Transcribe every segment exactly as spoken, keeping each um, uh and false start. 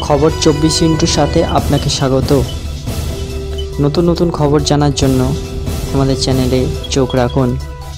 খবর চব্বিশ ইন্টুর সাথে আপনাকে স্বাগত। নতুন নতুন খবর জানার জন্য আমাদের চ্যানেলে চোখ রাখুন।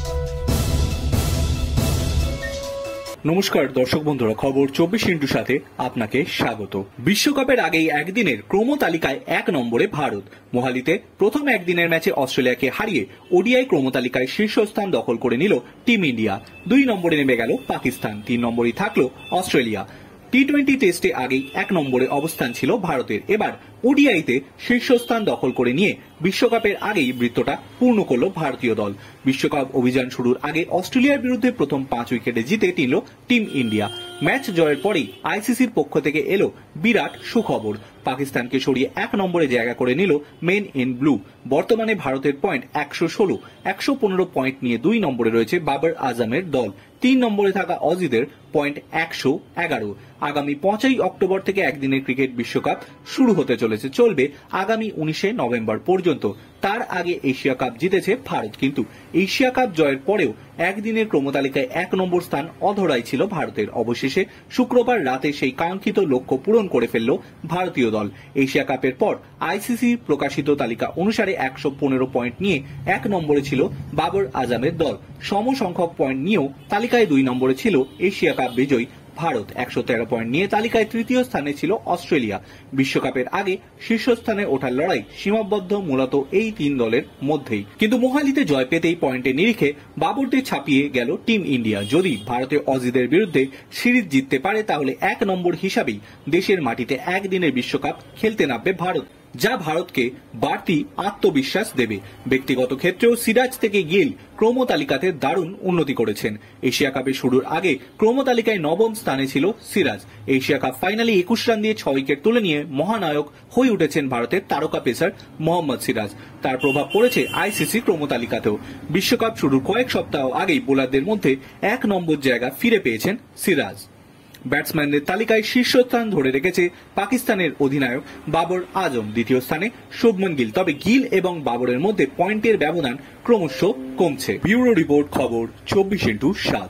নমস্কার দর্শক বন্ধুরা, খবর চব্বিশ ইন্টুর সাথে আপনাকে স্বাগত। বিশ্বকাপের আগেই একদিনের ক্রম তালিকায় এক নম্বরে ভারত। মোহালিতে প্রথম একদিনের ম্যাচে অস্ট্রেলিয়াকে হারিয়ে ওডিআই ক্রম তালিকায় শীর্ষস্থান দখল করে নিল টিম ইন্ডিয়া। দুই নম্বরে নেমে গেল পাকিস্তান, তিন নম্বরেই থাকলো অস্ট্রেলিয়া। টি টোয়েন্টি টেস্টে আগেই এক নম্বরে অবস্থান ছিল ভারতের। এবার ওডিআইতে শীর্ষস্থান দখল করে নিয়ে বিশ্বকাপের আগেই বৃত্তটা পূর্ণ করল ভারতীয় দল। বিশ্বকাপ অভিযান শুরুর আগে অস্ট্রেলিয়ার বিরুদ্ধে প্রথম পাঁচ উইকেটে জিতে নিল টিম ইন্ডিয়া। ম্যাচ জয়ের পরেই আইসিসির পক্ষ থেকে এলো বিরাট সুখবর। পাকিস্তানকে সরিয়ে এক নম্বরে জায়গা করে নিল মেন ইন ব্লু। বর্তমানে ভারতের পয়েন্ট একশো ষোলো, একশো পনেরো পয়েন্ট নিয়ে দুই নম্বরে রয়েছে বাবর আজমের দল। তিন নম্বরে থাকা অজিদের পয়েন্ট একশো এগারো। আগামী পাঁচই অক্টোবর থেকে একদিনের ক্রিকেট বিশ্বকাপ শুরু হতে চলেছে, চলবে আগামী উনিশে নভেম্বর পর্যন্ত। তার আগে এশিয়া কাপ জিতেছে ভারত, কিন্তু এশিয়া কাপ জয়ের পরেও একদিনের ক্রমতালিকায় এক নম্বর স্থান অধরাই ছিল ভারতের। অবশেষে শুক্রবার রাতে সেই কাঙ্ক্ষিত লক্ষ্য পূরণ করে ফেলল ভারতীয় দল। এশিয়া কাপের পর আইসিসি প্রকাশিত তালিকা অনুসারে একশো পনেরো পয়েন্ট নিয়ে এক নম্বরে ছিল বাবর আজমের দল। সম সংখ্যক পয়েন্ট নিয়েও তালিকায় দুই নম্বরে ছিল এশিয়া কাপ বিজয়ী ভারত। একশো তেরো পয়েন্ট নিয়ে তালিকায় তৃতীয় স্থানে ছিল অস্ট্রেলিয়া। বিশ্বকাপের আগে শীর্ষস্থানে ওঠার লড়াই সীমাবদ্ধ মূলত এই তিন দলের মধ্যেই, কিন্তু মোহালিতে জয় পেতেই পয়েন্টের নিরিখে বাবরদের ছাপিয়ে গেল টিম ইন্ডিয়া। যদি ভারতীয় অজিদের বিরুদ্ধে সিরিজ জিততে পারে তাহলে এক নম্বর হিসাবেই দেশের মাটিতে একদিনের বিশ্বকাপ খেলতে নামবে ভারত, যা ভারতকে বাড়তি আত্মবিশ্বাস দেবে। ব্যক্তিগত ক্ষেত্রেও সিরাজ থেকে গিল ক্রম তালিকাতে দারুণ উন্নতি করেছেন। এশিয়া কাপের শুরুর আগে ক্রম তালিকায় নবম স্থানে ছিল সিরাজ। এশিয়া কাপ ফাইনালে একুশ রান দিয়ে ছয় উইকেট তুলে নিয়ে মহানায়ক হয়ে উঠেছেন ভারতের তারকা পেসার মোহাম্মদ সিরাজ। তার প্রভাব পড়েছে আইসিসি ক্রম তালিকাতেও। বিশ্বকাপ শুরুর কয়েক সপ্তাহ আগেই বোলারদের মধ্যে এক নম্বর জায়গা ফিরে পেয়েছেন সিরাজ। ব্যাটসম্যানদের তালিকায় শীর্ষস্থান ধরে রেখেছে পাকিস্তানের অধিনায়ক বাবর আজম, দ্বিতীয় স্থানে শুভমন গিল। তবে গিল এবং বাবরের মধ্যে পয়েন্টের ব্যবধান ক্রমশ কমছে। ব্যুরো রিপোর্ট, খবর চব্বিশ ইন্টু সাত।